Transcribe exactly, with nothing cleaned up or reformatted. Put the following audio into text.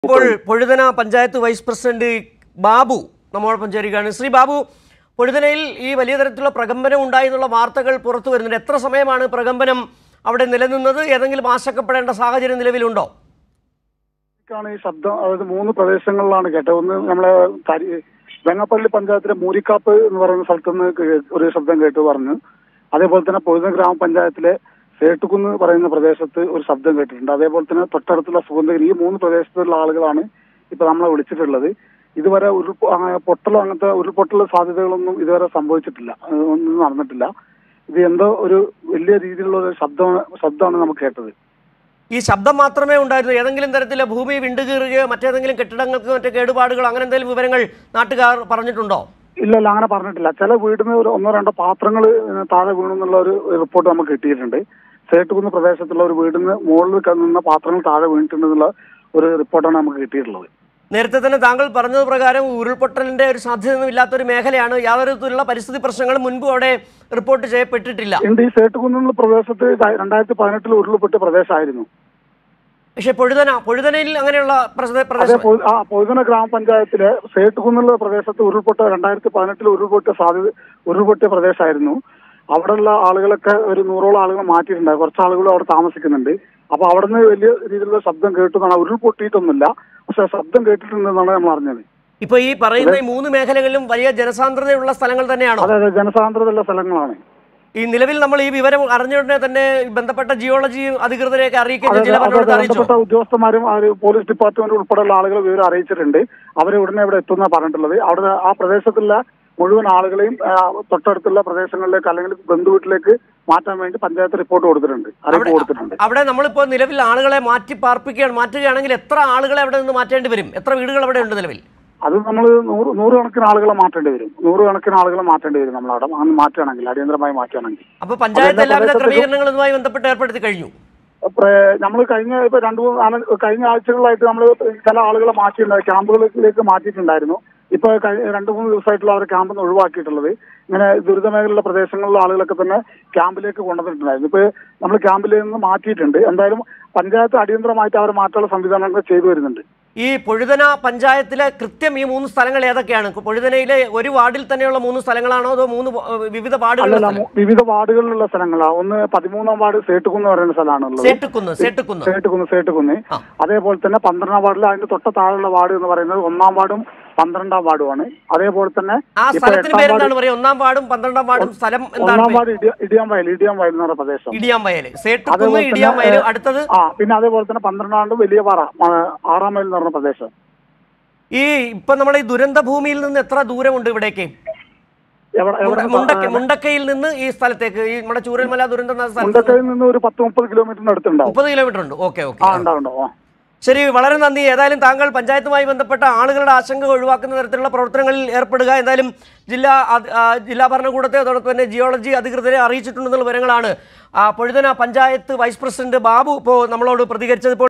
ഇപ്പോൾ Pozhuthana panchayat vice president Babu നമ്മോടൊപ്പം ചേരുകയാണ്. ശ്രീ ബാബു, പൊഴുതനയിൽ ഈ വലിയ തരത്തിലുള്ള പ്രകമ്പനം ഉണ്ടായി എന്നുള്ള വാർത്തകൾ പുറത്തു വരുന്നുണ്ട്. എത്ര സമയമാണ് പ്രകമ്പനം അവിടെ നിലനിന്നത്? ഏതെങ്കിലും ആശങ്കപ്പെടേണ്ട സാഹചര്യം നിലവിലുണ്ടോ? ഈ ശബ്ദം അതായത് മൂന്ന് പ്രദേശങ്ങളിലാണ് കേട്ടത്. ഒന്ന് നമ്മളെ വെങ്ങപ്പള്ളി പഞ്ചായത്തിലെ മൂരിക്കാപ്പ് എന്ന് പറയുന്ന സ്ഥലത്തുനിന്ന് ഒരു ശബ്ദം കേട്ടു പറഞ്ഞു. അതേപോലെ തന്നെ പൊഴുതന ഗ്രാമപഞ്ചായത്തിലെ സേട്ടുകുന്ന് പറയുന്ന പ്രദേശത്ത് ഒരു ശബ്ദം കേട്ടിട്ടുണ്ട്. അതേപോലെ തന്നെ തൊട്ടടുത്തുള്ള സുഗന്ധഗിരി, ഈ മൂന്ന് പ്രദേശത്തുള്ള ആളുകളാണ് ഇപ്പൊ നമ്മളെ വിളിച്ചിട്ടുള്ളത്. ഇതുവരെ ഉരുൾ പൊട്ടലോ അങ്ങനത്തെ ഉരുൾപൊട്ടൽ സാധ്യതകളൊന്നും ഇതുവരെ സംഭവിച്ചിട്ടില്ല, ഒന്നും നടന്നിട്ടില്ല. ഇത് എന്തോ ഒരു വലിയ രീതിയിലുള്ള ഒരു ശബ്ദം ശബ്ദമാണ് നമുക്ക് കേട്ടത്. ഈ ശബ്ദം മാത്രമേ ഉണ്ടായിരുന്നു? ഏതെങ്കിലും തരത്തിലെ ഭൂമി വിണ്ടുകീറുകയോ മറ്റേതെങ്കിലും കെട്ടിടങ്ങൾക്ക് മറ്റേ കേടുപാടുകളോ അങ്ങനെ എന്തെങ്കിലും വിവരങ്ങൾ നാട്ടുകാർ പറഞ്ഞിട്ടുണ്ടോ? ഇല്ല ഇല്ല അങ്ങനെ പറഞ്ഞിട്ടില്ല. ചില വീടിന് ഒരു ഒന്നോ രണ്ടോ പാത്രങ്ങൾ താഴെ വീണു എന്നുള്ള ഒരു റിപ്പോർട്ട് നമുക്ക് കിട്ടിയിട്ടുണ്ട്. സേട്ടുകുന്ന് പ്രദേശത്തുള്ള ഒരു വീടിന് മുകളിൽ നിന്ന പാത്രങ്ങൾ താഴെ വീണിട്ടുണ്ടെന്നുള്ള ഒരു റിപ്പോർട്ടാണ് നമുക്ക് കിട്ടിയിട്ടുള്ളത്. നേരത്തെ തന്നെ താങ്കൾ പറഞ്ഞത് പ്രകാരം ഉരുൾപൊട്ടലിന്റെ ഒരു സാധ്യതയൊന്നും ഇല്ലാത്തൊരു മേഖലയാണ്. യാതൊരു തരത്തിലുള്ള പരിസ്ഥിതി പ്രശ്നങ്ങളും മുൻപ് അവിടെ റിപ്പോർട്ട് ചെയ്യപ്പെട്ടിട്ടില്ല. ഈ സേട്ടുകുന്നുള്ള പ്രദേശത്ത് രണ്ടായിരത്തി പതിനെട്ടിൽ ഉരുൾപൊട്ടിയ പ്രദേശമായിരുന്നു. പക്ഷെ പൊഴുതന പൊഴുതനയിൽ അങ്ങനെയുള്ള പൊഴുതന ഗ്രാമപഞ്ചായത്തിലെ സേട്ടുകുന്നുള്ള പ്രദേശത്ത് ഉരുൾപൊട്ട രണ്ടായിരത്തി പതിനെട്ടിൽ ഉരുൾപൊട്ടിയ സാധ്യത ഉരുൾപൊട്ടിയ പ്രദേശമായിരുന്നു. അവിടെയുള്ള ആളുകളൊക്കെ ഒരു നൂറോളം ആളുകൾ മാറ്റിയിട്ടുണ്ട്. കുറച്ച് ആളുകൾ അവിടെ താമസിക്കുന്നുണ്ട്. അപ്പൊ അവിടെ നിന്ന് വലിയ രീതിയിലുള്ള ശബ്ദം കേട്ടു എന്നാണ്. ഉരുൾപൊട്ടിയിട്ടൊന്നുമില്ല, പക്ഷെ ശബ്ദം കേട്ടിട്ടുണ്ടെന്നാണ് നമ്മൾ അറിഞ്ഞത്. ഇപ്പൊ ഈ പറയുന്ന ഈ മൂന്ന് മേഖലകളിലും വലിയ ജനസാന്ദ്രതയുള്ള സ്ഥലങ്ങൾ തന്നെയാണോ? അതെ അതെ, ജനസാന്ദ്രതയുള്ള സ്ഥലങ്ങളാണ്. ഈ നിലവിൽ നമ്മൾ ഈ വിവരം അറിഞ്ഞുടനെ തന്നെ ബന്ധപ്പെട്ട ജിയോളജി അധികൃതരെയൊക്കെ അറിയിക്കുകയും ബന്ധപ്പെട്ട ഉദ്യോഗസ്ഥന്മാരും പോലീസ് ഡിപ്പാർട്ട്മെന്റ് ഉൾപ്പെടെയുള്ള ആളുകൾ വിവരം അറിയിച്ചിട്ടുണ്ട്. അവരെ ഉടനെ ഇവിടെ എത്തുന്ന പറഞ്ഞിട്ടുള്ളത്. അവിടെ ആ പ്രദേശത്തുള്ള മുഴുവൻ ആളുകളെയും തൊട്ടടുത്തുള്ള പ്രദേശങ്ങളിലേക്ക് അല്ലെങ്കിൽ ബന്ധുവീട്ടിലേക്ക് മാറ്റാൻ വേണ്ടി പഞ്ചായത്ത് റിപ്പോർട്ട് കൊടുത്തിട്ടുണ്ട്, അറിയിപ്പ് കൊടുത്തിട്ടുണ്ട്. അവിടെ നമ്മളിപ്പോ നിലവിൽ ആളുകളെ മാറ്റി പാർപ്പിക്കുകയാണ്. മാറ്റുകയാണെങ്കിൽ എത്ര ആളുകളെ അവിടെ നിന്ന് മാറ്റേണ്ടി വരും? എത്ര വീടുകൾ അവിടെ ഉണ്ട് നിലവിൽ? അത് നമ്മൾ നൂറ് നൂറുകണക്കിന് ആളുകളെ മാറ്റേണ്ടി വരും. നൂറുകണക്കിന് ആളുകളെ മാറ്റേണ്ടി വരും നമ്മൾ അവിടെ അന്ന് മാറ്റുകയാണെങ്കിൽ, അടിയന്തരമായി മാറ്റുകയാണെങ്കിൽ. അപ്പൊ പഞ്ചായത്ത് എല്ലാവിധ ക്രമീകരണങ്ങളുമായി ബന്ധപ്പെട്ട് ഏർപ്പെടുത്തി കഴിഞ്ഞു. നമ്മൾ കഴിഞ്ഞ ഇപ്പൊ രണ്ടു മൂന്ന് കഴിഞ്ഞ ആഴ്ചകളിലായിട്ട് നമ്മൾ ചില ആളുകളെ മാറ്റിയിട്ടുണ്ടായി, ക്യാമ്പുകളിലേക്ക് മാറ്റിയിട്ടുണ്ടായിരുന്നു. ഇപ്പൊ രണ്ടു മൂന്ന് ദിവസമായിട്ടുള്ള അവരെ ക്യാമ്പിൽ നിന്ന് ഒഴിവാക്കിയിട്ടുള്ളത്. ഇങ്ങനെ ദുരിത മേഖലയിലുള്ള പ്രദേശങ്ങളിലെ ആളുകളൊക്കെ തന്നെ ക്യാമ്പിലേക്ക് കൊണ്ടുവന്നിട്ടുണ്ടായിരുന്നു. ഇപ്പൊ നമ്മൾ ക്യാമ്പിൽ നിന്ന് മാറ്റിയിട്ടുണ്ട്. എന്തായാലും പഞ്ചായത്ത് അടിയന്തരമായിട്ട് അവരെ മാറ്റാനുള്ള സംവിധാനങ്ങൾ ചെയ്തു വരുന്നുണ്ട്. ഈ പൊഴുതന പഞ്ചായത്തിലെ കൃത്യം ഈ മൂന്ന് സ്ഥലങ്ങൾ ഏതൊക്കെയാണ്? പൊഴുതനയിലെ ഒരു വാർഡിൽ തന്നെയുള്ള മൂന്ന് സ്ഥലങ്ങളാണോ അതോ മൂന്ന് വിവിധ വാർഡുകളിൽ? വിവിധ വാർഡുകളിലുള്ള സ്ഥലങ്ങളാണ്. ഒന്ന് പതിമൂന്നാം വാർഡ് സേട്ടുകുന്ന് പറയുന്ന സ്ഥലമാണുള്ളത്. സേട്ടുകുന്ന് സേട്ടുകുന്ന് സേട്ടുകുന്ന് സേട്ടുകുന്ന് അതേപോലെ തന്നെ പന്ത്രണ്ടാം വാർഡിൽ അതിന്റെ തൊട്ട താഴെയുള്ള വാർഡ് എന്ന് പറയുന്നത് ഒന്നാം വാർഡും പന്ത്രണ്ടാം വാർഡുമാണ്. അതേപോലെ തന്നെ ആ സ്ഥലത്തിന് പേരെന്താണ് പറയുക? ഒന്നാം വാർഡും പന്ത്രണ്ടാം വാർഡും സ്ഥലം ഒന്നാം വാർഡ് ഇടിയാംവയൽ ഇടിയാംവയൽ എന്ന് പറയുന്ന പ്രദേശം. ഇടിയാംവയൽ സേട്ടുകുന്ന് ഇടിയാംവയൽ അടുത്തത്. ആ പിന്നെ അതേപോലെ തന്നെ പന്ത്രണ്ടാം വലിയ പാറ ആറാം മൈൽ എന്ന് പറഞ്ഞ പ്രദേശം. ഈ ഇപ്പൊ നമ്മുടെ ഈ ദുരന്ത ഭൂമിയിൽ നിന്ന് എത്ര ദൂരമുണ്ട് ഇവിടേക്ക്? മുണ്ടക്കയിൽ നിന്ന് ഈ സ്ഥലത്തേക്ക്, ഈ നമ്മുടെ ചൂരൽമല ദുരന്തം മുണ്ടക്കയിൽ നിന്ന് ഒരു പത്ത് മുപ്പത് കിലോമീറ്ററിന് അടുത്തുണ്ടാവും. മുപ്പത് കിലോമീറ്റർ ഉണ്ട്. ഓക്കെ ഓക്കെ ഉണ്ടാവും. ശരി, വളരെ നന്ദി. ഏതായാലും താങ്കൾ പഞ്ചായത്തുമായി ബന്ധപ്പെട്ട ആളുകളുടെ ആശങ്ക ഒഴിവാക്കുന്ന തരത്തിലുള്ള പ്രവർത്തനങ്ങളിൽ ഏർപ്പെടുക. എന്തായാലും ജില്ലാ ജില്ലാ ഭരണകൂടത്തെ അതോടൊപ്പം തന്നെ ജിയോളജി അധികൃതരെ അറിയിച്ചിട്ടുണ്ടെന്നുള്ള വിവരങ്ങളാണ് പൊഴുതന പഞ്ചായത്ത് വൈസ് പ്രസിഡന്റ് ബാബു ഇപ്പോൾ നമ്മളോട് പ്രതികരിച്ചത്.